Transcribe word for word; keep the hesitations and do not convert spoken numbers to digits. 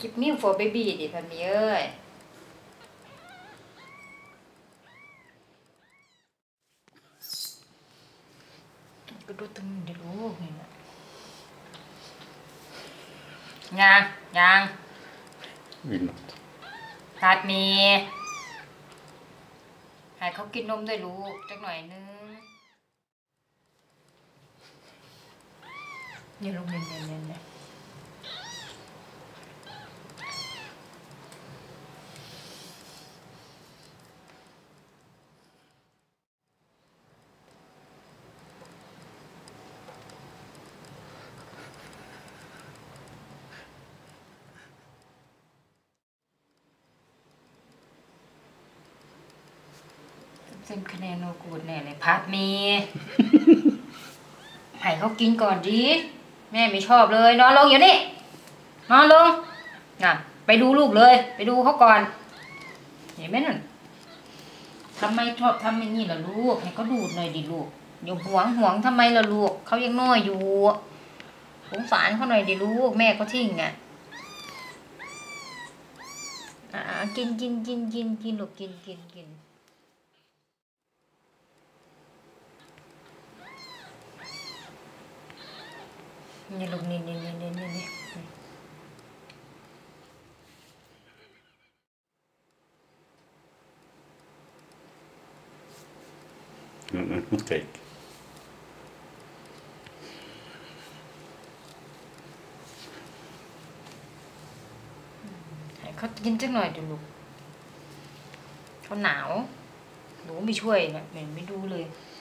Give milk for baby ดิพันมีเอ้ยก็ดูตึงเดี๋ยวรู้นี่นะยังยังผัดมีให้เขากินนมด้วยลูกจักหน่อยนึงอย่าลงเน้นๆๆนะเส้นคะแนนโนกูดแน่เลยพัดมีให้เขากินก่อนดิแม่ไม่ชอบเลยนอนลงอยู่นี่นอนลงน่ะไปดูลูกเลยไปดูเขาก่อนเห็นไหมนั่นทำไมชอบทำอย่างนี้ล่ะลูกให้เขาดูดหน่อยดิลูกอย่าหวงหวงทำไมล่ะลูกเขายังน้อยอยู่สงสารเขาหน่อยดิลูกแม่เขาทิ้งอ่ะอ่ากินกินกินกินกินลูกกินกินกินนี่ลูกนี่นี่นี่นี่นี่นี่ Moet kijken. ให้เขากินสักหน่อยดิลูกเขาหนาวหนูไม่ช่วยนะแม่ไม่ดูเลย